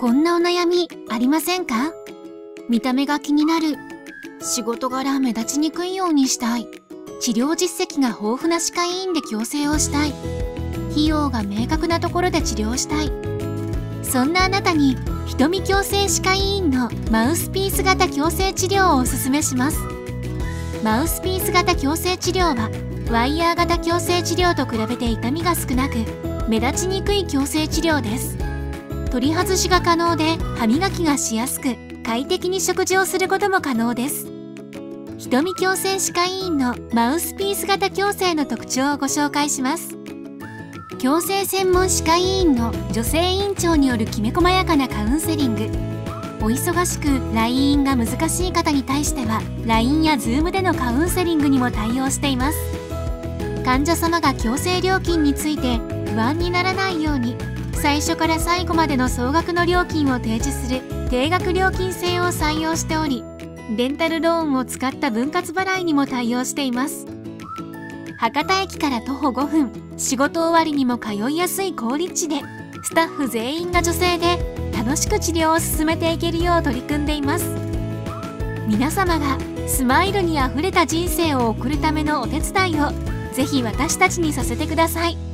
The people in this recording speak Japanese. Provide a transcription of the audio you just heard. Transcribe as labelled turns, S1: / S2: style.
S1: こんなお悩みありませんか？見た目が気になる。仕事柄目立ちにくいようにしたい。治療実績が豊富な歯科医院で矯正をしたい。費用が明確なところで治療したい。そんなあなたに瞳矯正歯科医院のマウスピース型矯正治療をおすすめします。マウスピース型矯正治療はワイヤー型矯正治療と比べて痛みが少なく目立ちにくい矯正治療です。取り外しが可能で歯磨きがしやすく快適に食事をすることも可能です。瞳矯正歯科医院のマウスピース型矯正の特徴をご紹介します。矯正専門歯科医院の女性院長によるきめ細やかなカウンセリング。お忙しく来院が難しい方に対しては LINE や Zoom でのカウンセリングにも対応しています。患者様が矯正料金について不安にならないように最初から最後までの総額の料金を提示する定額料金制を採用しており、レンタルローンを使った分割払いにも対応しています。博多駅から徒歩5分、仕事終わりにも通いやすい好立地で、スタッフ全員が女性で楽しく治療を進めていけるよう取り組んでいます。皆様がスマイルにあふれた人生を送るためのお手伝いをぜひ私たちにさせてください。